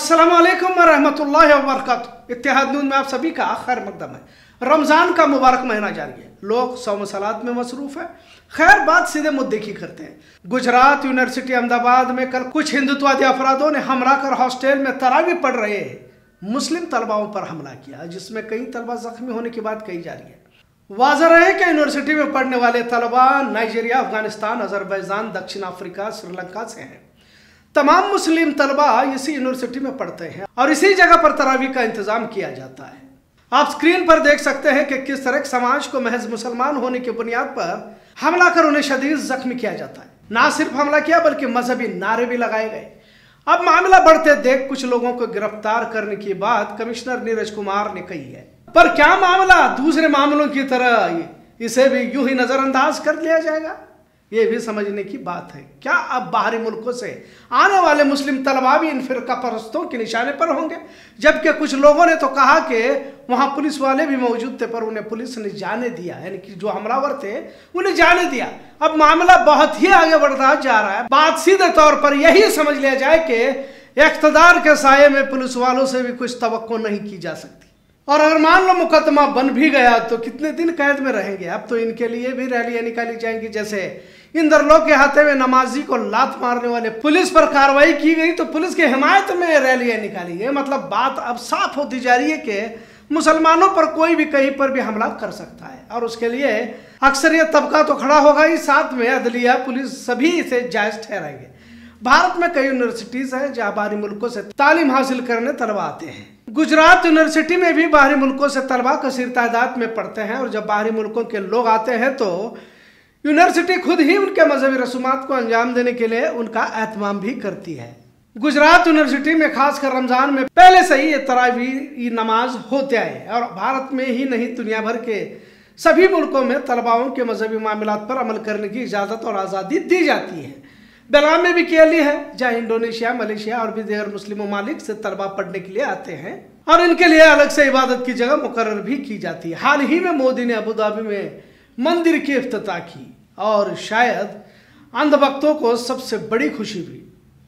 अस्सलामुअलैकुम वरहमतुल्लाहि वबरकातुहू। इत्तेहाद न्यूज़ में आप सभी का खैर मकदम है। रमज़ान का मुबारक महीना जारी है, लोग सौम सलात में मसरूफ़ है। खैर बात सीधे मुद्दे की करते हैं। गुजरात यूनिवर्सिटी अहमदाबाद में कल कुछ हिंदुत्ववादी अफरादों ने हमला कर हॉस्टल में तरावी पढ़ रहे मुस्लिम तलबाओं पर हमला किया, जिसमें कई तलबा जख्मी होने की बात कही जा रही है। वाज़ह रहे कि यूनिवर्सिटी में पढ़ने वाले तलबा नाइजीरिया, अफगानिस्तान, अजरबैजान, दक्षिण अफ्रीका, श्रीलंका से हैं। तमाम मुस्लिम तलबा इसी यूनिवर्सिटी में पढ़ते हैं और इसी जगह पर तरावी का इंतजाम किया जाता है। आप स्क्रीन पर देख सकते हैं कि किस तरह समाज को महज मुसलमान होने की बुनियाद पर हमला कर उन्हें शदीद जख्मी किया जाता है। ना सिर्फ हमला किया बल्कि मजहबी नारे भी लगाए गए। अब मामला बढ़ते देख कुछ लोगों को गिरफ्तार करने की बात कमिश्नर नीरज कुमार ने कही है, पर क्या मामला दूसरे मामलों की तरह इसे भी यूं ही नजरअंदाज कर लिया जाएगा, ये भी समझने की बात है। क्या अब बाहरी मुल्कों से आने वाले मुस्लिम तलबा भी इन फिरका परस्तों के निशाने पर होंगे? जबकि कुछ लोगों ने तो कहा कि वहां पुलिस वाले भी मौजूद थे, पर उन्हें पुलिस ने जाने दिया, यानी कि जो हमलावर थे उन्हें जाने दिया। अब मामला बहुत ही आगे बढ़ता जा रहा है। बात सीधे तौर पर यही समझ लिया जाए कि इख्तिदार के साये में पुलिस वालों से भी कुछ तवक्को नहीं की जा सकती। और अगर मान लो मुकदमा बन भी गया तो कितने दिन कैद में रहेंगे? अब तो इनके लिए भी रैलियां निकाली जाएंगी। जैसे इंदरलों के हाथे में नमाजी को लात मारने वाले पुलिस पर कार्रवाई की गई तो पुलिस की हिमायत में रैलियां निकाली गई। मतलब बात अब साफ होती जा रही है कि मुसलमानों पर कोई भी कहीं पर भी हमला कर सकता है, और उसके लिए अक्सरियत तबका तो खड़ा होगा ही, साथ में अदलिया, पुलिस सभी इसे जायज ठहराएंगे। भारत में कई यूनिवर्सिटीज हैं जहाँ बाहरी मुल्कों से तालीम हासिल करने तलबा आते हैं। गुजरात यूनिवर्सिटी में भी बाहरी मुल्कों से तलबा कसीर तादाद में पढ़ते हैं, और जब बाहरी मुल्कों के लोग आते हैं तो यूनिवर्सिटी खुद ही उनके मजहबी रसूमात को अंजाम देने के लिए उनका एहतमाम भी करती है। गुजरात यूनिवर्सिटी में खासकर रमजान में पहले से ही तरावी नमाज होते आए, और भारत में ही नहीं दुनिया भर के सभी मुल्कों में तलबाओं के मजहबी मामलात पर अमल करने की इजाज़त और आज़ादी दी जाती है। बेलगाम में भी केली है, जहाँ इंडोनेशिया, मलेशिया और भी दीगर मुस्लिम ममालिक से तलबा पढ़ने के लिए आते हैं, और इनके लिए अलग से इबादत की जगह मुकर्रर भी की जाती है। हाल ही में मोदी ने अबू धाबी में मंदिर की इफ्तिताह की, और शायद अंधभक्तों को सबसे बड़ी खुशी हुई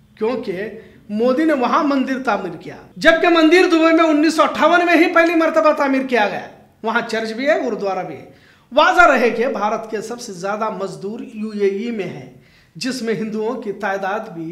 क्योंकि मोदी ने वहां मंदिर तामीर किया, जबकि मंदिर दुबई में 1958 में ही पहली मरतबा तामीर किया गया। वहां चर्च भी है, गुरुद्वारा भी है। वाज़ह रहे कि भारत के सबसे ज्यादा मजदूर यूएई में है, जिसमें हिंदुओं की तादाद भी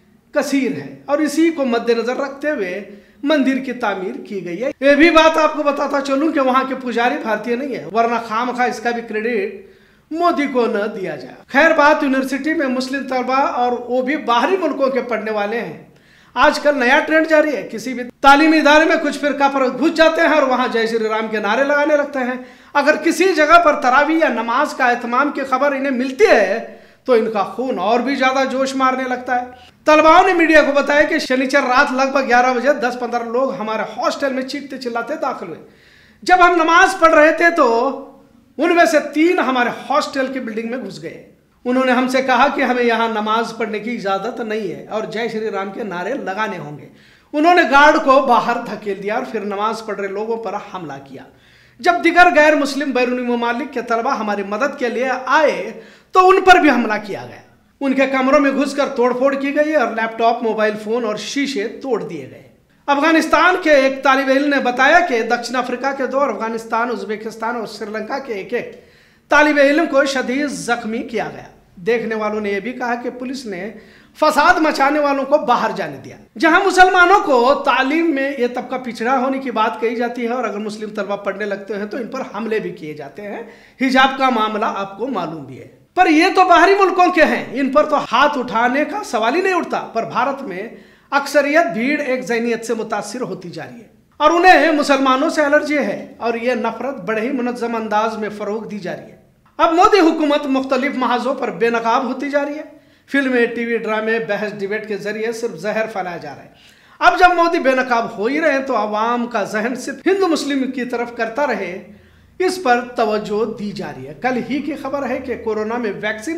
कसीर है, और इसी को मद्देनजर रखते हुए मंदिर की तामीर की गई है। ये भी बात आपको बताता चलूं कि वहां के पुजारी भारतीय नहीं है, वरना खामखा इसका भी क्रेडिट मोदी को न दिया जाए। खैर बात यूनिवर्सिटी में मुस्लिम तलबा और वो भी बाहरी मुल्कों के पढ़ने वाले हैं। आजकल नया ट्रेंड जारी है, किसी भी तालीमी इदारे में कुछ फिरका पर घुस जाते हैं और वहां जय श्री राम के नारे लगाने लगते हैं। अगर किसी जगह पर तरावी या नमाज का एहतमाम की खबर इन्हें मिलती है तो इनका खून और भी ज्यादा जोश मारने लगता है। तलबाओं ने मीडिया को बताया कि शनिचर रात लगभग 11 बजे 10-15 लोग हमारे हॉस्टल में चीखते चिल्लाते दाखिल हुए। जब हम नमाज पढ़ रहे थे तो उनमें से 3 हमारे हॉस्टल की बिल्डिंग में घुस गए। उन्होंने हमसे कहा कि हमें यहाँ नमाज पढ़ने की इजाजत नहीं है और जय श्री राम के नारे लगाने होंगे। उन्होंने गार्ड को बाहर धकेल दिया और फिर नमाज पढ़ रहे लोगों पर हमला किया। जब दिगर गैर मुस्लिम बैरूनी ममालिक के तलबा हमारी मदद के लिए आए तो उन पर भी हमला किया गया। उनके कमरों में घुसकर तोड़फोड़ की गई और लैपटॉप, मोबाइल फोन और शीशे तोड़ दिए गए। अफगानिस्तान के एक तालिब इल्म ने बताया कि दक्षिण अफ्रीका के 2, अफगानिस्तान, उज्बेकिस्तान और श्रीलंका के एक तालिब इल्म को शदीद जख्मी किया गया। देखने वालों ने यह भी कहा कि पुलिस ने फसाद मचाने वालों को बाहर जाने दिया। जहां मुसलमानों को तालीम में यह तबका पिछड़ा होने की बात कही जाती है और अगर मुस्लिम तलबा पढ़ने लगते हैं तो इन पर हमले भी किए जाते हैं। हिजाब का मामला आपको मालूम भी है, पर ये तो बाहरी मुल्कों के हैं, इन पर तो हाथ उठाने का सवाल ही नहीं उठता। पर भारत में अक्सरियत भीड़ एक ज़हनियत से मुतासिर होती जा रही है और उन्हें मुसलमानों से एलर्जी है, और यह नफरत बड़े ही मुनज़्ज़म अंदाज में फरोग दी जा रही है। अब मोदी हुकूमत मुख्तलिफ महाजों पर बेनकाब होती जा रही है। फिल्में, टीवी ड्रामे, बहस, डिबेट के जरिए सिर्फ जहर फैलाया जा रहा है। अब जब मोदी बेनकाब हो ही रहे तो आवाम का जहन सिर्फ हिंदू मुस्लिम की तरफ करता रहे, इस पर तवज्जो दी जा रही है। कल ही की खबर है कि कोरोना में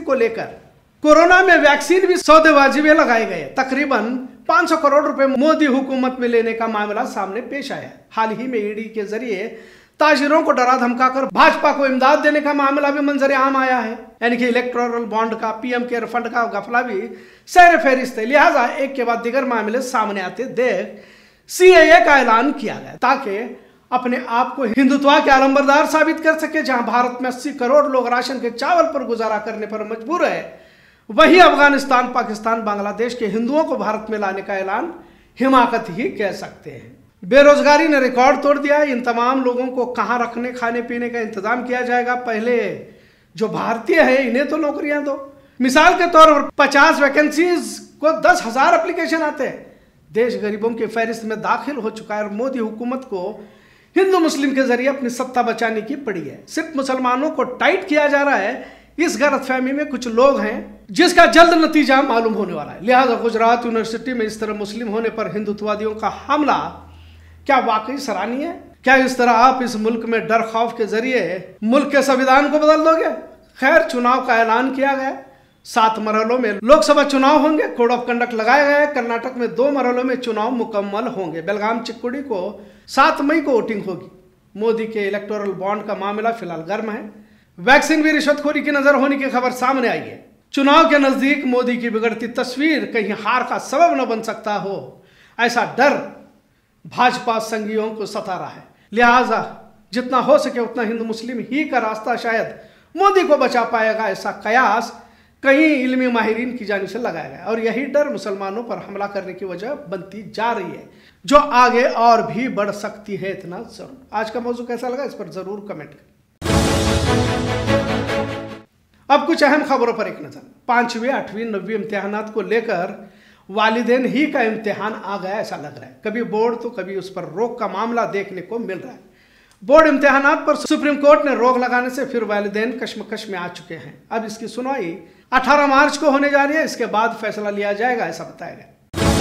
वैक्सीन भी सौदेबाजी में लगाए गए। तकरीबन 500 करोड़ रुपए मोदी हुकूमत में लेने का मामला सामने पेश आया। हाल ही में ईडी के जरिए ताजिरों को डरा धमकाकर भाजपा को इमदाद देने का मामला भी मंजर आम आया है, यानी कि इलेक्टोरल बॉन्ड का, पीएम केयर फंड का गफला भी सैर फहरिस्त है। लिहाजा एक के बाद दिगर मामले सामने आते देख सीएए का ऐलान किया गया ताकि अपने आप को हिंदुत्व के आलंबरदार साबित कर सके। जहां भारत में 80 करोड़ लोग राशन के चावल पर गुजारा करने पर मजबूर है, वहीं अफगानिस्तान, पाकिस्तान, बांग्लादेश के हिंदुओं को भारत में लाने का ऐलान हिमाकत ही कह सकते हैं। बेरोजगारी ने रिकॉर्ड तोड़ दिया है। इन तमाम लोगों को कहां रखने, खाने पीने का इंतजाम किया जाएगा? पहले जो भारतीय है इन्हें तो नौकरियां दो। मिसाल के तौर पर 50 वैकेंसीज को 10,000 एप्लीकेशन आते हैं। देश गरीबों की फहरिस्त में दाखिल हो चुका है और मोदी हुकूमत को हिंदू मुस्लिम के जरिए अपनी सत्ता बचाने की पड़ी है। सिर्फ मुसलमानों को टाइट किया जा रहा है, इस गलतफहमी में कुछ लोग हैं जिसका जल्द नतीजा मालूम होने वाला है। लिहाजा गुजरात यूनिवर्सिटी में इस तरह मुस्लिम होने पर हिंदुत्ववादियों का हमला क्या वाकई सराहनीय है? क्या इस तरह आप इस मुल्क में डर खौफ के जरिए मुल्क के संविधान को बदल दोगे? खैर, चुनाव का ऐलान किया गया। 7 मरहलों में लोकसभा चुनाव होंगे। कोड ऑफ कंडक्ट लगाया गया है। कर्नाटक में 2 मरहलों में चुनाव मुकम्मल होंगे। बेलगाम चिक्कोडी को 7 मई को वोटिंग होगी। मोदी के इलेक्टोरल बॉन्ड का मामला फिलहाल गर्म है। वैक्सीन भी रिश्वतखोरी की नजर होने की खबर सामने आई है। चुनाव के नजदीक मोदी की बिगड़ती तस्वीर कहीं हार का सबब न बन सकता हो, ऐसा डर भाजपा संघियों को सता रहा है। लिहाजा जितना हो सके उतना हिंदू मुस्लिम ही का रास्ता शायद मोदी को बचा पाएगा, ऐसा कयास कई इल्मी माहिरीन की जानिब से लगाया गया और यही डर मुसलमानों पर हमला करने की वजह बनती जा रही है, जो आगे और भी बढ़ सकती है। इतना जरूर। आज का मौजू कैसा लगा इस पर जरूर कमेंट करें। अब कुछ अहम खबरों पर एक नजर। 5वीं, 8वीं, 9वीं इम्तिहानात को लेकर वालिदैन ही का इम्तिहान आ गया ऐसा लग रहा है। कभी बोर्ड तो कभी उस पर रोक का मामला देखने को मिल रहा है। बोर्ड इम्तिहानात पर सुप्रीम कोर्ट ने रोक लगाने से फिर वालिदैन कश्मकश में आ चुके हैं। अब इसकी सुनवाई 18 मार्च को होने जा रही है। इसके बाद फैसला लिया जाएगा ऐसा बताया गया।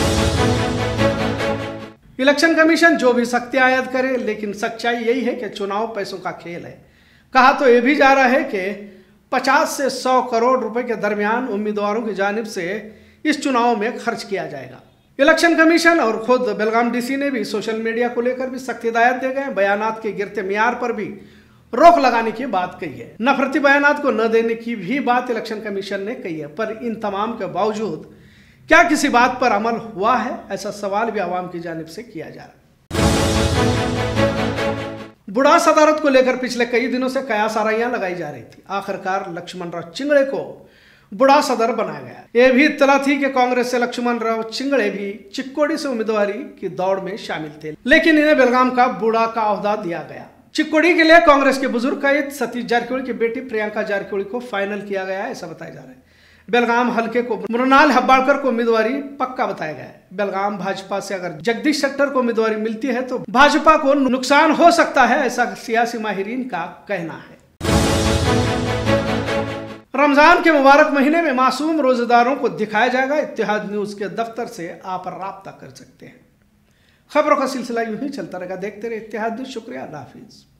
इलेक्शन कमीशन जो भी सख्तियां आयद करे, लेकिन सच्चाई यही है कि चुनाव पैसों का खेल है। कहा तो यह भी जा रहा है कि 50 से 100 करोड़ रुपए के दरमियान उम्मीदवारों की जानिब से इस चुनाव में खर्च किया जाएगा। इलेक्शन कमीशन और खुद बेलगाम डीसी ने भी सोशल मीडिया को लेकर भी सख्त हिदायत दे गए। बयानात के गिरते मियार पर भी रोक लगाने की बात कही है। नफरती बयानात को न देने की भी बात इलेक्शन कमीशन ने कही है। पर इन तमाम के बावजूद क्या किसी बात पर अमल हुआ है, ऐसा सवाल भी आवाम की जानिब से किया जा रहा है। बुढ़ा सदारत को लेकर पिछले कई दिनों से कयास आराइयां लगाई जा रही थी। आखिरकार लक्ष्मण राव चिंगड़े को बुढ़ा सदर बनाया गया। यह भी इत्तला थी कि कांग्रेस से लक्ष्मण राव चिंगड़े भी चिक्कोडी से उम्मीदवारी की दौड़ में शामिल थे, लेकिन इन्हें बेलगाम का बुढ़ा का ओहदा दिया गया। चिक्कोडी के लिए कांग्रेस के बुजुर्ग कैद सतीश जारकिहोली की बेटी प्रियंका जारकिहोली को फाइनल किया गया है, ऐसा बताया जा रहा है। बेलगाम हल्के को मृणाल हेब्बाळकर को उम्मीदवारी पक्का बताया गया है। बेलगाम भाजपा से अगर जगदीश शेट्टर को उम्मीदवारी मिलती है तो भाजपा को नुकसान हो सकता है, ऐसा सियासी माहिरीन का कहना है। रमजान के मुबारक महीने में मासूम रोजेदारों को दिखाया जाएगा। इत्तेहाद न्यूज के दफ्तर से आप राब्ता कर सकते हैं। खबरों का सिलसिला यूं ही चलता रहेगा। देखते रहे इत्तेहाद न्यूज। शुक्रिया, अल्लाह हाफिज।